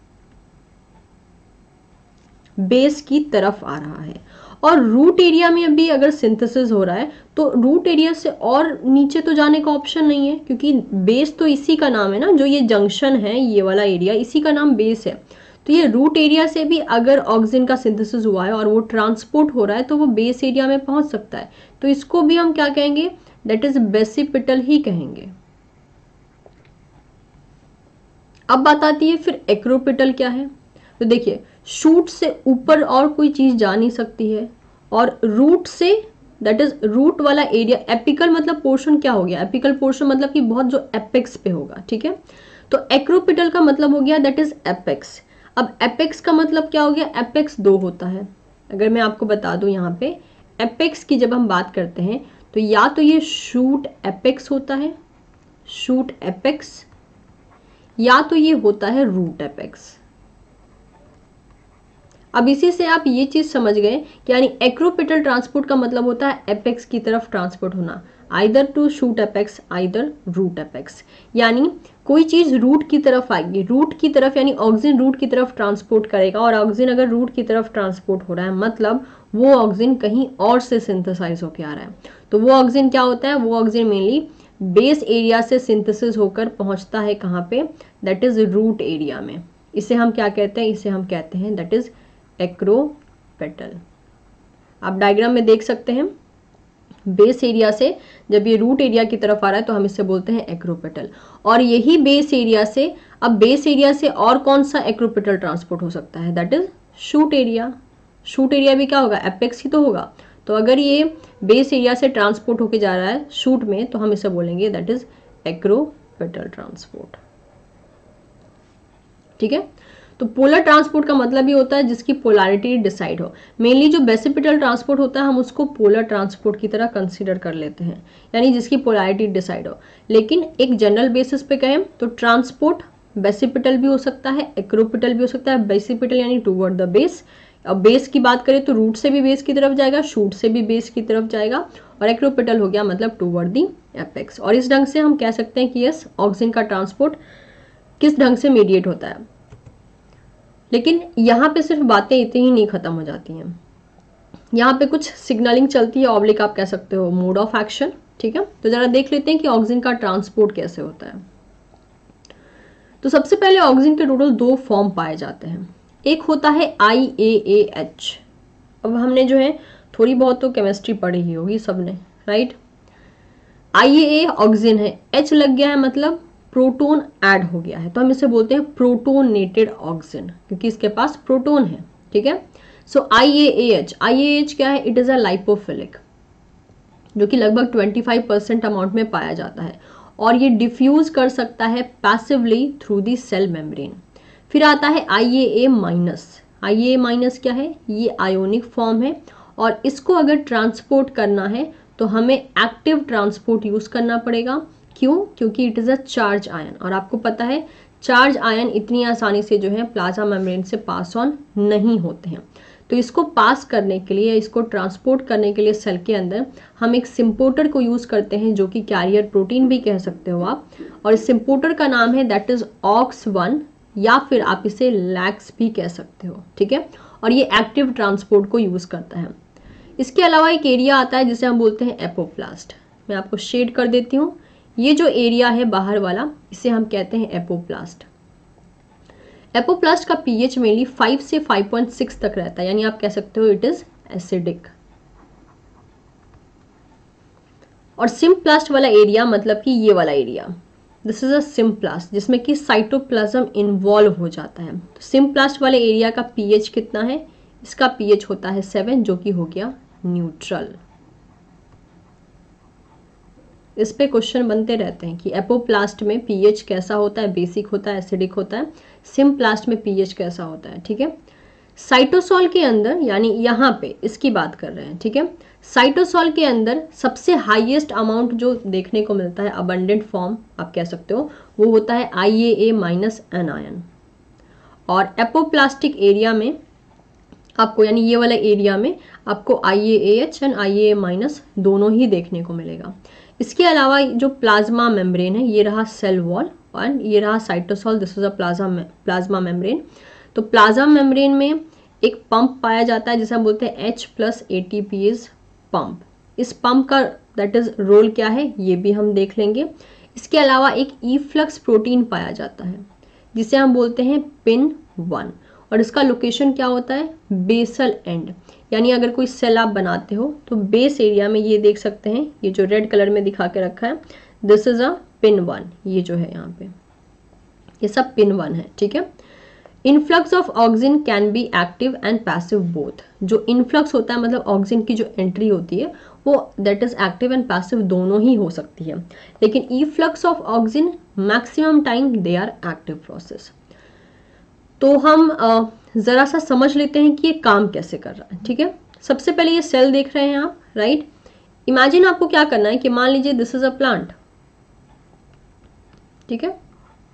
base की तरफ आ रहा है। और रूट एरिया में भी अगर सिंथेसिस हो रहा है तो रूट एरिया से और नीचे तो जाने का ऑप्शन नहीं है, क्योंकि बेस तो इसी का नाम है ना, जो ये जंक्शन है ये वाला एरिया इसी का नाम बेस है। तो ये रूट एरिया से भी अगर ऑक्सिन का सिंथेसिस हुआ है और वो ट्रांसपोर्ट हो रहा है तो वो बेस एरिया में पहुंच सकता है। तो इसको भी हम क्या कहेंगे? दैट इज बेसिपिटल ही कहेंगे। अब बात आती है फिर एक्रोपिटल क्या है। तो देखिए, शूट से ऊपर और कोई चीज जा नहीं सकती है, और रूट से दैट इज रूट वाला एरिया, एपिकल मतलब पोर्शन क्या हो गया? एपिकल पोर्शन मतलब कि बहुत जो एपेक्स पे होगा, ठीक है। तो एक्रोपिटल का मतलब हो गया दैट इज एपेक्स। अब एपेक्स का मतलब क्या हो गया, एपेक्स दो होता है। अगर मैं आपको बता दूं यहाँ पे एपेक्स की जब हम बात करते हैं तो या तो ये शूट एपेक्स होता है, शूट एपेक्स, या तो ये होता है रूट एपेक्स। अब इसी से आप ये चीज समझ गए कि यानी एक्रोपिटल ट्रांसपोर्ट का मतलब होता है एपेक्स की तरफ ट्रांसपोर्ट होना, either to shoot apex either root apex. यानी कोई चीज रूट की तरफ आएगी, रूट की तरफ यानी ऑक्सिन रूट की तरफ ट्रांसपोर्ट करेगा, और ऑक्सिन अगर रूट की तरफ ट्रांसपोर्ट हो रहा है मतलब वो ऑक्सिन कहीं और से सिंथेसाइज होकर आ रहा है। तो वो ऑक्सिन क्या होता है, वो ऑक्सिन मेनली बेस एरिया से सिंथेसिस होकर पहुंचता है कहाँ पे, दैट इज रूट एरिया में। इसे हम क्या कहते हैं, इसे हम कहते हैं दैट इज एक्रोपेटल। आप डायग्राम में देख सकते हैं बेस एरिया से जब ये रूट एरिया की तरफ आ रहा है तो हम इसे बोलते हैं एक्रोपेटल। और यही बेस एरिया से, अब बेस एरिया से और कौन सा एक्रोपेटल ट्रांसपोर्ट हो सकता है, that is shoot area. Shoot area भी क्या होगा, एपेक्स ही तो होगा। तो अगर ये बेस एरिया से ट्रांसपोर्ट होके जा रहा है शूट में तो हम इसे बोलेंगे दैट इज एक्रोपेटल ट्रांसपोर्ट। ठीक है, तो पोलर ट्रांसपोर्ट का मतलब ये होता है जिसकी पोलैरिटी डिसाइड हो। मेनली जो बेसिपिटल ट्रांसपोर्ट होता है हम उसको पोलर ट्रांसपोर्ट की तरह कंसीडर कर लेते हैं, यानी जिसकी पोलैरिटी डिसाइड हो। लेकिन एक जनरल बेसिस पे कहें तो ट्रांसपोर्ट बेसिपिटल भी हो सकता है, एक्रोपिटल भी हो सकता है। बेसिपिटल यानी टूवर्ड द बेस, अब बेस की बात करें तो रूट से भी बेस की तरफ जाएगा, शूट से भी बेस की तरफ जाएगा, और एक्रोपिटल हो गया मतलब टूवर्ड दी एपेक्स। और इस ढंग से हम कह सकते हैं कि यस ऑक्सिन का ट्रांसपोर्ट किस ढंग से मीडिएट होता है। लेकिन यहाँ पे सिर्फ बातें इतनी ही नहीं खत्म हो जाती हैं, यहाँ पे कुछ सिग्नलिंग चलती है, ऑब्लिक आप कह सकते हो मोड ऑफ एक्शन। ठीक है, तो जरा देख लेते हैं कि ऑक्सिन का ट्रांसपोर्ट कैसे होता है। तो सबसे पहले ऑक्सिन के टोटल दो फॉर्म पाए जाते हैं, एक होता है आई ए ए एच। अब हमने जो है थोड़ी बहुत तो केमिस्ट्री पढ़ी ही होगी सबने, right. I A A auxin है, एच लग गया है मतलब प्रोटोन ऐड हो गया है, तो हम इसे बोलते हैं प्रोटोनेटेड ऑक्सिन, क्योंकि इसके पास प्रोटोन है। ठीक है, सो आई A A H, I A H क्या है, इट इज अ लाइपोफिलिक, जो कि लगभग पच्चीस परसेंट अमाउंट में पाया जाता है, और ये डिफ्यूज कर सकता है passively through the cell membrane. फिर आता है I A A minus, I A A minus क्या है, ये आयोनिक फॉर्म है, और इसको अगर ट्रांसपोर्ट करना है तो हमें एक्टिव ट्रांसपोर्ट यूज करना पड़ेगा। क्यों, क्योंकि it is a charge ion, और आपको पता है चार्ज आयन इतनी आसानी से जो है प्लाज्मा मेम्ब्रेन से पास ऑन नहीं होते हैं। तो इसको पास करने के लिए, इसको ट्रांसपोर्ट करने के लिए सेल के अंदर हम एक सिम्पोर्टर को यूज करते हैं, जो कि कैरियर प्रोटीन भी कह सकते हो आप, और इस सिम्पोर्टर का नाम है दैट इज ऑक्स वन, या फिर आप इसे लैक्स भी कह सकते हो। ठीक है, और ये एक्टिव ट्रांसपोर्ट को यूज करता है। इसके अलावा एक एरिया आता है जिसे हम बोलते हैं एपोप्लास्ट, मैं आपको शेड कर देती हूँ। ये जो एरिया है बाहर वाला, इसे हम कहते हैं एपोप्लास्ट। एपोप्लास्ट का पीएच मेनली फाइव से फाइव पॉइंट सिक्स तक रहता है, यानी आप कह सकते हो इट इज एसिडिक। और सिम्प्लास्ट वाला एरिया मतलब कि ये वाला area, this is a symplast, जिसमें कि साइटोप्लाज्म इन्वॉल्व हो जाता है। तो सिम्प्लास्ट वाले एरिया का पीएच कितना है, इसका पीएच होता है सेवन, जो कि हो गया न्यूट्रल। इस पे क्वेश्चन बनते रहते हैं कि एपोप्लास्ट में पीएच कैसा होता है, बेसिक होता है, एसिडिक होता है, सिम्प्लास्ट में पीएच कैसा होता है। ठीक है, साइटोसॉल के अंदर, यानी यहाँ पे इसकी बात कर रहे हैं। ठीक है, साइटोसॉल के अंदर सबसे हाईएस्ट अमाउंट जो देखने को मिलता है, अबंडेंट फॉर्म आप कह सकते हो, वो होता है I A A minus anion. और एपोप्लास्टिक एरिया में आपको, यानी ये वाला एरिया में आपको I A A H and I A A minus दोनों ही देखने को मिलेगा। इसके अलावा जो प्लाज्मा मेम्ब्रेन है, ये रहा सेल वॉल और ये रहा cytosol, this is a plasma plasma membrane. तो प्लाज्मा मेम्ब्रेन में एक पंप पाया जाता है जिसे हम बोलते हैं H plus A T P is pump. इस पंप का दैट इज रोल क्या है, ये भी हम देख लेंगे। इसके अलावा एक ईफ्लक्स प्रोटीन पाया जाता है जिसे हम बोलते हैं पिन वन, और इसका लोकेशन क्या होता है, बेसल एंड, यानी अगर कोई सेल आप बनाते हो तो बेस एरिया में ये देख सकते हैं, ये जो रेड कलर में दिखा के रखा है, this is a pin one, ये जो है यहाँ पे ये सब पिन वन है। ठीक है, influx of auxin can be active and passive both. जो इनफ्लक्स होता है मतलब ऑक्सिन की जो एंट्री होती है वो that is active and passive दोनों ही हो सकती है, लेकिन efflux of auxin maximum time they are active process. तो हम uh, जरा सा समझ लेते हैं कि ये काम कैसे कर रहा है। ठीक है, सबसे पहले ये सेल देख रहे हैं आप, राइट। इमेजिन आपको क्या करना है कि मान लीजिए दिस इज अ प्लांट, ठीक है,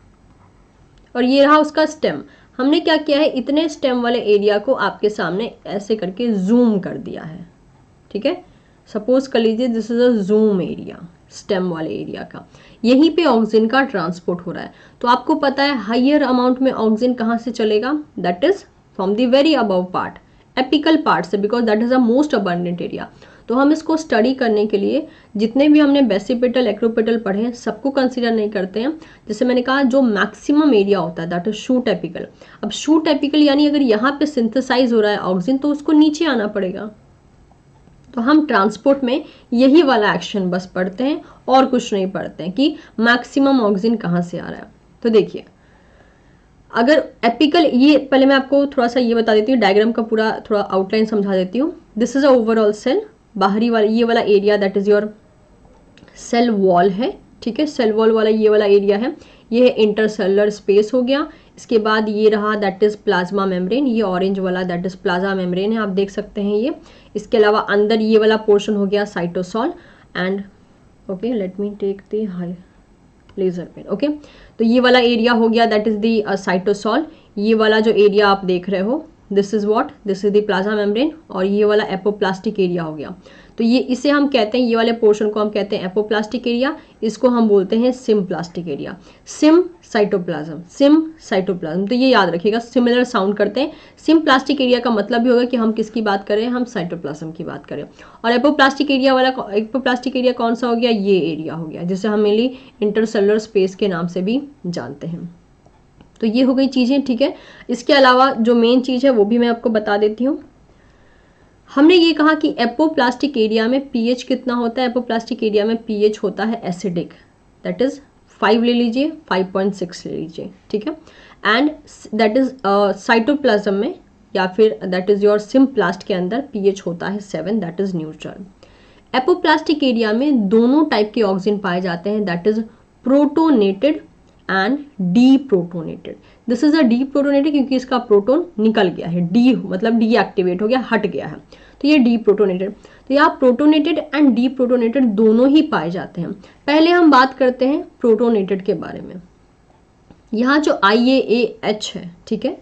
और ये रहा उसका स्टेम। हमने क्या किया है, इतने स्टेम वाले एरिया को आपके सामने ऐसे करके जूम कर दिया है। ठीक है, सपोज कर लीजिए this is a zoom area stem वाले एरिया का, यहीं पे ऑक्सीजन का ट्रांसपोर्ट हो रहा है। तो आपको पता है हाइयर अमाउंट में ऑक्सीजन कहाँ से चलेगा, that is from the very above part, apical part से, because that is a most abundant area. तो हम इसको स्टडी करने के लिए जितने भी हमने बेसिपेटल एक्रोपेटल पढ़े हैं सबको कंसीडर नहीं करते हैं। जैसे मैंने कहा जो मैक्सिमम एरिया होता है दैट इज शूट एपिकल। अब शूट एपिकल यानी अगर यहाँ पे सिंथेसाइज हो रहा है ऑक्सीजन तो उसको नीचे आना पड़ेगा। तो हम ट्रांसपोर्ट में यही वाला एक्शन बस पढ़ते हैं और कुछ नहीं पढ़ते हैं कि मैक्सिमम ऑक्सीजन कहाँ से आ रहा है। तो देखिए अगर एपिकल, ये पहले मैं आपको थोड़ा सा ये बता देती हूँ, डायग्राम का पूरा थोड़ा आउटलाइन समझा देती हूँ। This is a overall cell, बाहरी वाला ये वाला area that is your cell wall है। ठीक है, सेल वॉल वाला ये वाला एरिया है, ये है इंटरसेलुलर स्पेस हो गया। इसके बाद ये रहा दैट इज प्लाज्मा मेम्ब्रेन, ये ऑरेंज वाला दैट इज प्लाज्मा मेम्ब्रेन है, आप देख सकते हैं ये। इसके अलावा अंदर ये वाला पोर्शन हो गया cytosol and okay let me take the high laser pen. Okay, तो ये वाला एरिया हो गया दैट इज द साइटोसॉल। ये वाला जो एरिया आप देख रहे हो this is what, this is the plasma membrane, और ये वाला एपोप्लास्टिक एरिया हो गया। तो ये इसे हम कहते हैं, ये वाले पोर्शन को हम कहते हैं एपोप्लास्टिक एरिया, इसको हम बोलते हैं symplastic area. Sym cytoplasm, sym cytoplasm, तो ये याद रखिएगा, सिमिलर साउंड करते हैं। सिम्प्लास्टिक एरिया का मतलब भी होगा कि हम किसकी बात करें, हम साइटोप्लाज्म की बात करें। और एपोप्लास्टिक एरिया वाला, एपोप्लास्टिक एरिया कौन सा हो गया, ये एरिया हो गया जिसे हम मेनली इंटरसेलुलर स्पेस के नाम से भी जानते हैं। तो ये हो गई चीजें। ठीक है, इसके अलावा जो मेन चीज है वो भी मैं आपको बता देती हूँ। हमने ये कहा कि एपोप्लास्टिक एरिया में पीएच कितना होता है, एपोप्लास्टिक एरिया में पीएच होता है एसिडिक, दैट इज फाइव ले लीजिए, फाइव पॉइंट सिक्स ले लीजिए। ठीक है, एंड दैट इज साइटोप्लाज्म में या फिर दैट इज योर सिम्प्लास्ट के अंदर पीएच होता है seven, that is neutral. Apoplastic area में दोनों टाइप के ऑक्सीजन पाए जाते हैं, that is protonated and deprotonated. This is a deprotonated क्योंकि इसका प्रोटोन निकल गया है, डी मतलब डीएक्टिवेट हो गया, हट गया है, तो ये डी प्रोटोनेटेड। तो यहाँ प्रोटोनेटेड एंड डी प्रोटोनेटेड दोनों ही पाए जाते हैं। पहले हम बात करते हैं प्रोटोनेटेड के बारे में। यहाँ जो आई ए ए एच है, ठीक है,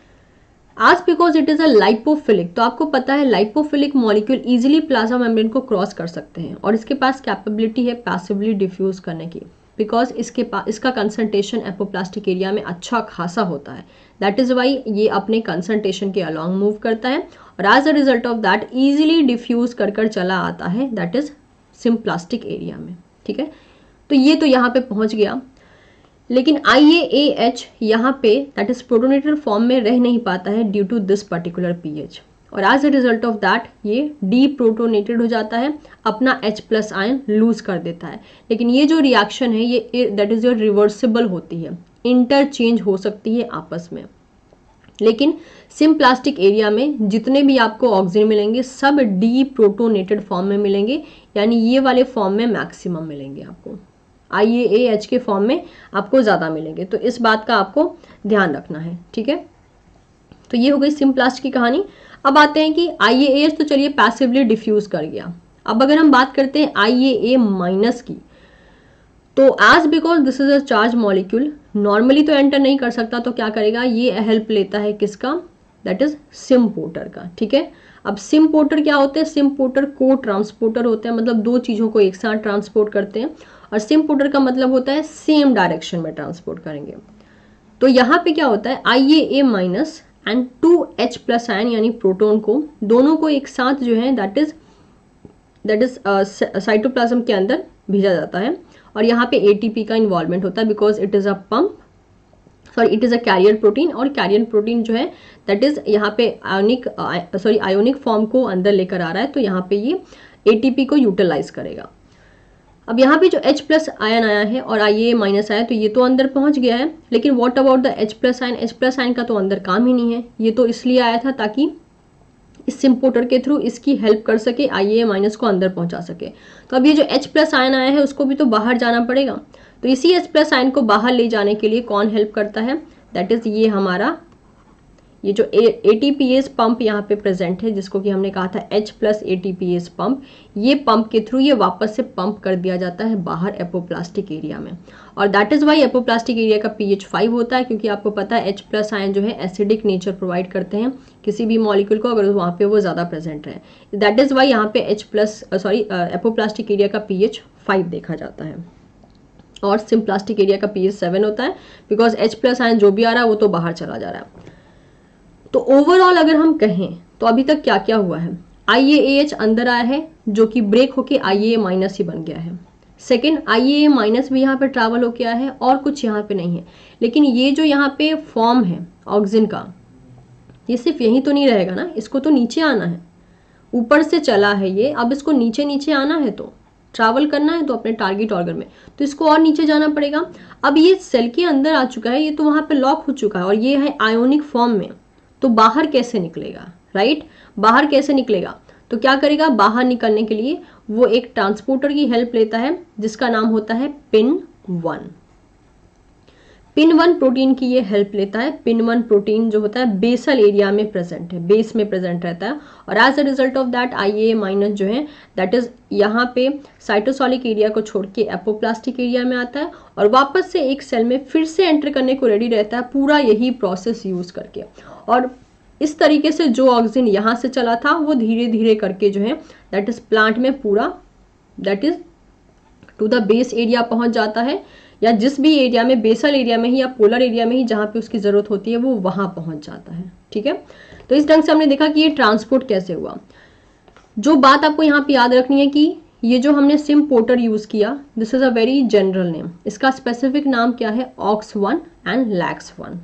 आज because it is a lipophilic, तो आपको पता है lipophilic molecule easily plasma membrane को क्रॉस कर सकते हैं और इसके पास कैपेबिलिटी है पैसिवली डिफ्यूज करने की, बिकॉज इसके पास इसका कंसंट्रेशन एपोप्लास्टिक एरिया में अच्छा खासा होता है। दैट इज वाई ये अपने कंसंट्रेशन के अलॉन्ग मूव करता है और as a result of that easily diffuse कर कर चला आता है दैट इज सिम्प्लास्टिक एरिया में। ठीक है, तो ये तो यहाँ पे पहुंच गया, लेकिन आई ए ए एच यहाँ पे दैट इज प्रोटोनेटेड फॉर्म में रह नहीं पाता है due to this particular pH, और as a result of that ये डी प्रोटोनेटेड हो जाता है, अपना H प्लस आयन लूज कर देता है। लेकिन ये जो रिएक्शन है ये दैट इज योर रिवर्सिबल होती है, इंटरचेंज हो सकती है आपस में। लेकिन सिम्प्लास्टिक एरिया में जितने भी आपको ऑक्सीजन मिलेंगे सब डी प्रोटोनेटेड फॉर्म में मिलेंगे, यानी ये वाले फॉर्म में मैक्सिमम मिलेंगे आपको, आई ए ए एच के फॉर्म में आपको ज्यादा मिलेंगे। तो इस बात का आपको ध्यान रखना है। ठीक है, तो ये हो गई सिम्प्लास्ट की कहानी। अब आते हैं कि आई ए ए एच तो चलिए पैसिवली डिफ्यूज कर गया। अब अगर हम बात करते हैं आई ए ए माइनस की, तो as because this is a charge molecule normally तो एंटर नहीं कर सकता, तो क्या करेगा, ये हेल्प लेता है किसका, दैट इज सिम्पोर्टर का। ठीक है, अब सिम्पोर्टर क्या होते हैं, सिम्पोर्टर को ट्रांसपोर्टर होते हैं, मतलब दो चीजों को एक साथ ट्रांसपोर्ट करते हैं, और सिम्पोर्टर का मतलब होता है सेम डायरेक्शन में ट्रांसपोर्ट करेंगे। तो यहाँ पे क्या होता है, I A A minus and two H plus ion यानी प्रोटोन को, दोनों को एक साथ जो है that is that is cytoplasm के अंदर भेजा जाता है, और यहाँ पे एटीपी का इन्वॉल्वमेंट होता है because it is a pump, sorry it is a carrier protein, और कैरियर प्रोटीन जो है दैट इज यहाँ पे आयोनिक सॉरी आयोनिक फॉर्म को अंदर लेकर आ रहा है, तो यहाँ पे ये एटीपी को यूटिलाइज करेगा। अब यहाँ पे जो H प्लस आयन आया है और आई ए ए माइनस आया तो ये तो अंदर पहुंच गया है, लेकिन what about the H plus ion? H plus ion का तो अंदर काम ही नहीं है, ये तो इसलिए आया था ताकि इस सिम्पोर्टर के थ्रू इसकी हेल्प कर सके, आई ए ए माइनस को अंदर पहुंचा सके। तो अब ये जो H प्लस आयन आया है उसको भी तो बाहर जाना पड़ेगा, तो इसी H प्लस आयन को बाहर ले जाने के लिए कौन हेल्प करता है? दैट इज ये हमारा ये जो A T P S pump यहाँ पे प्रेजेंट है, जिसको कि हमने कहा था H plus A T P S pump, ये पंप के थ्रू ये वापस से पंप कर दिया जाता है बाहर एपोप्लास्टिक एरिया में। और that is why apoplastic area का पीएच फाइव होता है, क्योंकि आपको पता है H प्लस आयन जो है एसिडिक नेचर प्रोवाइड करते हैं किसी भी मॉलिक्यूल को अगर वहाँ पे वो ज़्यादा प्रेजेंट रहे। दैट इज वाई यहाँ पे H plus sorry apoplastic area का पीएच फाइव देखा जाता है और सिम्प्लास्टिक एरिया का पीएच सेवन होता है, बिकॉज H प्लस आयन जो भी आ रहा है वो तो बाहर चला जा रहा है। तो ओवरऑल अगर हम कहें तो अभी तक क्या क्या हुआ है? आई ए ए एच अंदर आया है जो कि ब्रेक होके आई ए ए माइनस ही बन गया है। Second, I A A minus भी यहाँ पे ट्रैवल होके आया है और कुछ यहाँ पे नहीं है। लेकिन ये जो यहाँ पे फॉर्म है ऑक्सिन का, ये सिर्फ यही तो नहीं रहेगा ना, इसको तो नीचे आना है। ऊपर से चला है ये, अब इसको नीचे नीचे आना है, तो ट्रैवल करना है तो अपने टारगेट ऑर्गन में, तो इसको और नीचे जाना पड़ेगा। अब ये सेल के अंदर आ चुका है, ये तो वहाँ पे लॉक हो चुका है और ये है आयोनिक फॉर्म में, तो बाहर कैसे निकलेगा? राइट, बाहर कैसे निकलेगा? तो क्या करेगा? बाहर निकलने के लिए वो एक ट्रांसपोर्टर की हेल्प लेता है जिसका नाम होता है PIN one. PIN one protein की ये हेल्प लेता है। पिन वन प्रोटीन जो होता है बेसल एरिया में प्रेजेंट है, बेस में प्रेजेंट रहता है, और as a result of that I A A minus जो है दैट इज यहाँ पे साइटोसॉलिक एरिया को छोड़ के एपोप्लास्टिक एरिया में आता है और वापस से एक सेल में फिर से एंटर करने को रेडी रहता है, पूरा यही प्रोसेस यूज करके। और इस तरीके से जो ऑक्सिन यहाँ से चला था वो धीरे धीरे करके जो है दैट इज प्लांट में पूरा that is to the base area पहुंच जाता है, या जिस भी एरिया में, बेसल एरिया में ही या पोलर एरिया में ही जहाँ पे उसकी जरूरत होती है वो वहां पहुंच जाता है। ठीक है, तो इस ढंग से हमने देखा कि ये ट्रांसपोर्ट कैसे हुआ। जो बात आपको यहाँ पे याद रखनी है कि ये जो हमने सिम्पोर्टर यूज किया, this is a very general name, इसका स्पेसिफिक नाम क्या है? AUX one and LAX one.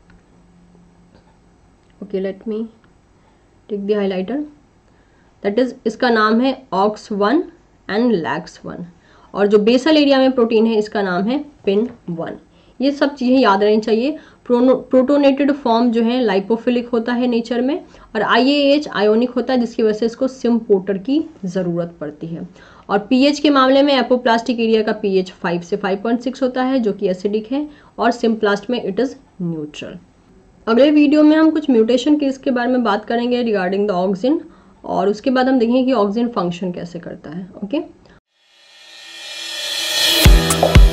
Okay, let me take the highlighter, that is इसका नाम है AUX one and LAX one, और जो बेसल एरिया में प्रोटीन है इसका नाम है पिन वन। ये सब चीजें याद रहनी चाहिए। प्रोटोनेटेड फॉर्म जो है लाइपोफिलिक होता है नेचर में, और आई ए ए एच आयोनिक होता है जिसकी वजह से इसको सिम्पोर्टर की जरूरत पड़ती है। और पीएच के मामले में एपोप्लास्टिक एरिया का पीएच फाइव से फाइव पॉइंट सिक्स होता है जो कि एसिडिक है, और सिम्प्लास्ट में इट इज न्यूट्रल। अगले वीडियो में हम कुछ म्यूटेशन केस के बारे में बात करेंगे रिगार्डिंग द ऑक्सिन, और उसके बाद हम देखेंगे कि ऑक्सिन फंक्शन कैसे करता है। Okay okay?